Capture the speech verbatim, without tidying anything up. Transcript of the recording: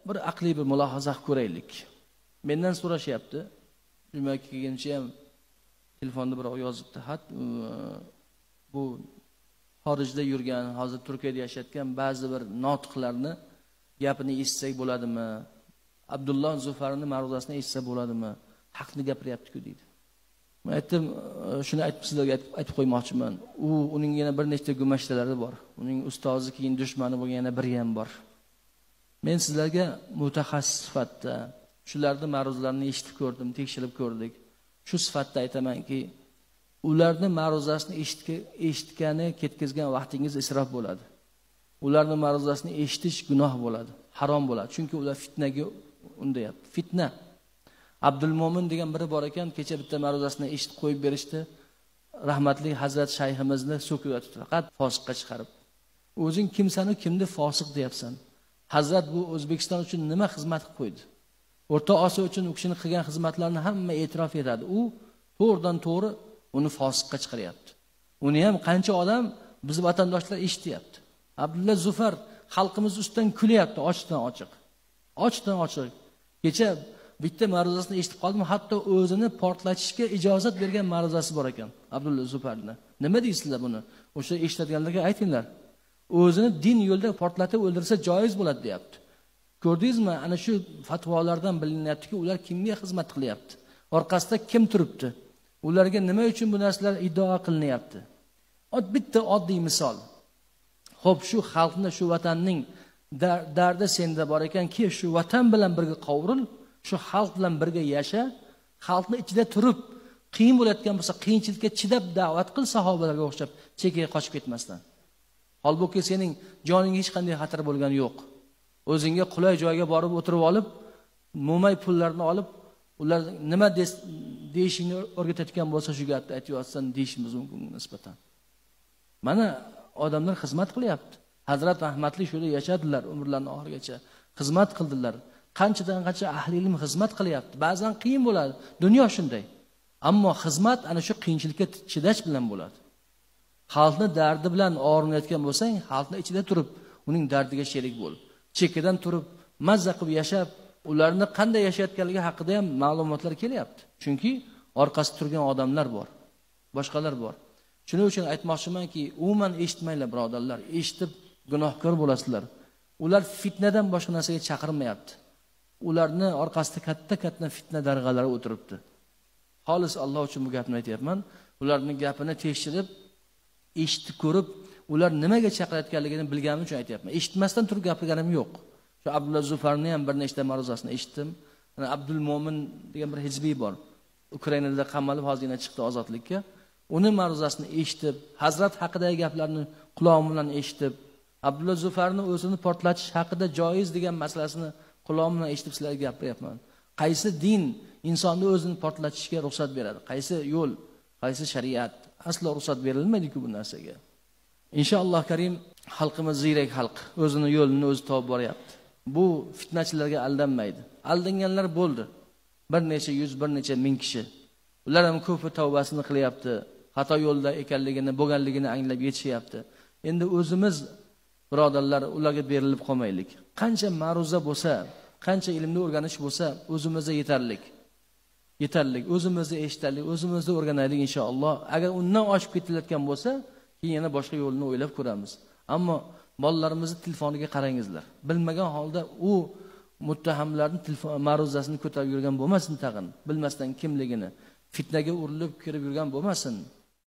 bir aqliy bir mulohaza qilib ko'raylik. Mendan so'rashyapti. Jumaga kelguncha ham telefonda birov yozibdi. Xat bu xorijda yurgan, hozir Turkiyada yashayotgan ba'zi bir notiqlarni gapini eshitsak bo'ladimi? Abdulloh Zufarning ma'ruzasini eshitsa bo'ladimi? Haqni gapiryapti-ku deydi. Men aytdim, shuni aytib sizlarga aytib qo'ymoqchiman. U uning yana bir nechta gumashtalari bor. Uning ustozi keyin dushmani bo'lgan yana biri ham bor. Men sizlarga mutaxassis sifatida shularning ma'ruzalarini eshitib ko'rdim, tekshirib ko'rdik. Shu sifatda aytamanki, ularning ma'ruzasini eshitgani ketkizgan vaqtingiz isrof bo'ladi. Ularning ma'ruzasini eshitish gunoh bo'ladi, harom bo'ladi. Chunki ular fitnaga undayapti. Fitna. Abdul Mo'min degan biri bor ekan, kecha bitta ma'ruzasini eshitib qo'yib berishdi. Rahmatli Hazrat shayximizni so'kib o'tdi, faqat fosiqqa chiqarib. O'zing kimsan-u kimni fosiq deyapsan? Hazrat bu O'zbekiston uchun nima xizmat qilib qo'ydi? O'rta Osiyo uchun u kishining qilgan xizmatlarini hamma e'tirof etadi. U to'g'ridan to'g'ri uni fosiqqa chiqaryapti. Uni ham qancha odam biz vatandoshlar eshityapti. Abdulla Zufar xalqimiz ustidan kulyapti, ochiqdan ochiq. Ochiqdan ochiq. Kecha bitta ma'ruzasini eshitib qoldim, hatto o'zini portlatishga ijozat bergan ma'ruzasi bor ekan Abdulla Zufarning. Nima deysizlar buni? O'sha eshitadiganlarga aytinglar. O'zini din yo'lida portlatib o'ldirsa joiz bo'ladi, deyapti. Ko'rdingizmi? Ana shu fatvolardan bilinyaptiki, ular kimga xizmat qilyapti? Orqasida kim turibdi? Ularga nima uchun bu narsalar iddao qilinyapti? Ot bitta oddiy misol. Xo'p, shu xalqni, shu vatanning dardi senda bor ekanki, shu vatan bilan birga qovril, shu xalq bilan birga yasha, xalqning ichida turib, qiyin bo'layotgan bo'lsa, qiyinchilikka chidab da'vat qil, sahobalarga o'xshab, chekkaga qochib ketmasdan. Holbuki sening joningga hech qanday xatar bo'lgani yo'q. O'zingga qulay joyga borib o'tirib olib, mo'may pullarni olib, ular nima deyishingni o'rgatayotgan bo'lsa, shu gapni aytayotsan deyishimiz mumkin nisbatan. Mana odamlar xizmat qilyapti. Hazrat rahmatli shule yashadilar, umrlarining oxirigacha xizmat qildilar. Qanchadan qancha ahli ilm xizmat qilyapti. Ba'zan qiyin bo'ladi. Dunyo shunday. Ammo xizmat ana shu qiyinchilikka chidash bilan bo'ladi. Xalqning dardi bilan og'rinayotgan bo'lsang, xalqning ichida turib, uning dardiga sherik bo'l. Chekkadan turib, mazza qilib yashab, ularni qanday yashayotganligi haqida ham ma'lumotlar kelyapti. Chunki orqasida turgan odamlar bor, boshqalar bor. Shuning uchun aytmoqchimanki, umuman eshitmanglar birodarlar, eshitib gunohkor bo'lasizlar. Ular fitnadan boshqa narsaga chaqirmayapti. Ularni orqasida katta-katta fitna darg'alari o'tiribdi. Xolis Alloh uchun bu gapni aytayapman. Ularning gapini tekshirib, eshitib ko'rib, ular nimaga chaqirayotganligini bilganim uchun aytayapman. Eshitmasdan turib gapirganim yo'q. Shu Abdulla Zufarning ham bir nechta ma'ruzasini eshitdim. Ana Abdul Mo'min degan bir hizbiy bor. Ukrainada qamalib hozir yana chiqdi ozodlikka. Uni ma'ruzasini eshitib, Hazrat haqidagi gaplarni quloqim bilan eshitib, Abdulla Zufarning o'zini portlatish haqida joiz degan masalasini quloqim bilan eshitib sizlarga gapiryapman. Qaysi din insonni o'zini portlatishga ruxsat beradi? Qaysi yo'l, qaysi shariat? Aslo ruxsat berilmaydi-ku bu narsaga. Inshaalloh Karim, xalqimiz ziyrak xalq, o'zini yo'lini o'zi topib boryapti. Bu fitnachilarga aldanmaydi. Aldanganlar bo'ldi. Bir necha yuz, bir necha ming kishi. Ular ham ko'p tavbasini qilyapti. Xato yo'lda ekanligini, bo'lganligini anglab yetishyapti. Endi o'zimiz birodarlar ularga berilib qolmaylik. Qancha ma'ruza bo'lsa, qancha ilmni o'rganish bo'lsa, o'zimizga yetarlik. Yetarlik, o'zimizni eshitaylik, o'zimizni o'rganaylik inshaalloh. Agar undan oshib ketilayotgan bo'lsa, keyin yana boshqa yo'lni o'ylab ko'ramiz. Ammo bolalarimizni telefoniga qarangizlar. Bilmagan holda u muttahamlarning telefon ma'ruzasini ko'tarib yurgan bo'lmasin tag'in, bilmasdan kimligini, fitnaga urilib kirib yurgan bo'lmasin.